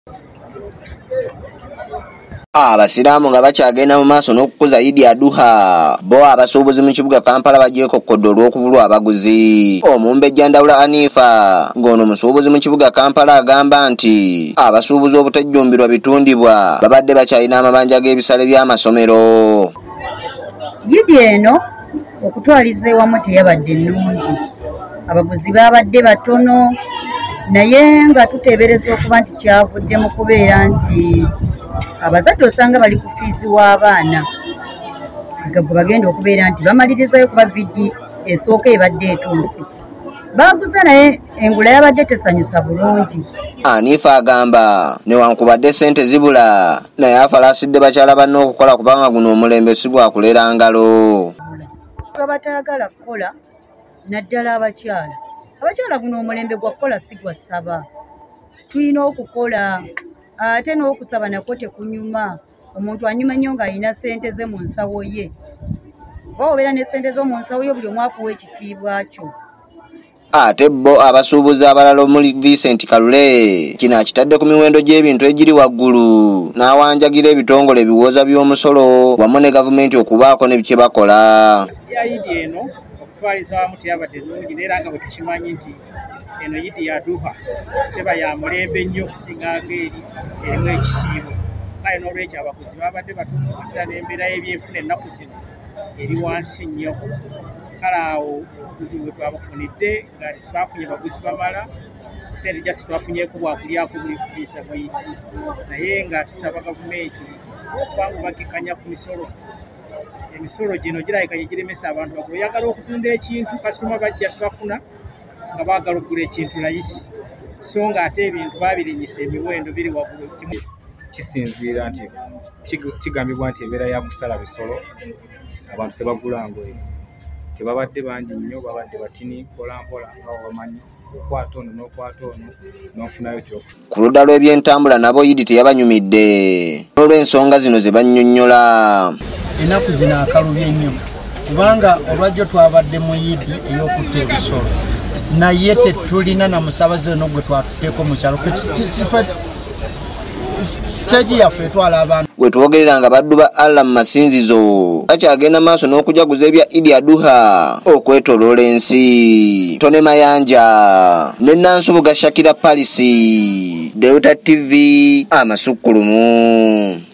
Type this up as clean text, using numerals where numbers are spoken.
Abasiraamu nga bakyagenda mu maaso n'okukuza Eid Aduha bo abasuubuzi mu kibuga Kampala bagyekokkodde olw'okubulwa abaguzi. Omumbejja Ndawula Anifa ng'ono musuubuzi mu kibuga Kampala agamba nti abasuubuzi obutajjumbirwa bitundibwa babadde bakyalina amabanja g'ebisale by'amasomero. Eid eno okutwaliza ewamu teyabadde nnungi, abaguzi babadde batono, naye nga tuteebereza okuba nti kyavudde mu kubeera nti abazadde osanga bali ku fiizi w'abaana gwe bagenda okubeera nti bamalirizayo kuba vidi esooka ebadde etuuse. Baguze naye engula yabadde tesanyusa bulungi. Anifa agamba newankubadde ssente zibula naye afalaasidde bakyala banne okukola kubanga guno omulembe si gwa kulera ngalo. Bataagala kukola naddala abakyala guno omulembe gwa kukola si gwa ssaba. Tulina okukola ate n'okusaba nakwo tekunyuma. Omuntu anyuma nnyo ng'alina ssente ze mu nsawo ye. Oba obeera ne ssente zo mu nsawo ye buli omu akuwa ekitiibwa kyo. Ate bo abasuubuzi abalala omuli Vincent Kalule kino akitadde ku miwendo gy'ebintu egiri waggulu n'awanjagira ebitongole ebiwooza by'omusolo wamu ne gavumenti okubaako ne bye bakola. Eid eno okutwaliza wamu teyabadde nnungi era nga bwe tukimanyi nti eno Eid Aduha teba ya mulembe nnyo okusingaako erimu ekisiibo. Kale n'olwekyo abaguzi babadde batono okugira n'embeera y'ebyenfuna ennaku zino eri wansi nnyo. Kale awo obuzibu bwe twabufunidde nga twafunye baguzi bamala, ssente gyasi twafunyeeko bwakulyako buli kufiisa bwiti, naye nga tusaba gavumenti okubanga bagekkanya ku misolo. Emisolo gino girabika gye giremesa abantu bagula. Oyagala okutunda ekintu kasitoma bajja tubafuna nga baagala okugula ekintu layisi, so nga ate ebintu babirinyisa emiwendo biri waggulu. Kisinziira nti kigambibwa nti embeera ya kusala bisolo abantu tebagula ngoye, tebabadde bangi nnyo, babadde batini mpolampola nga wamanyi okwata ono n'okwata ono n'ofunayo kyokka. Ku ludda lw'ebyentambula nabo Eid teyabanyumidde olw'ensonga zino ze bannyonnyola. Ennaku zino akalubye nnyo kubanga olwajjo twabadde mu Eid ey'okutta ebisolo naye tetulina na musabaze no gwe twatuteeko mu kyalo stage yaffe etwala abantu. Bwe twogerera nga baddu ba Allah mu masinzizo bakyagenda maaso n'okujaguza ebya Eid Aduha okwetoloola ensi. Tone Mayanja ne Nansubuga Shakira Palisi, Delta TV amasukkulumu.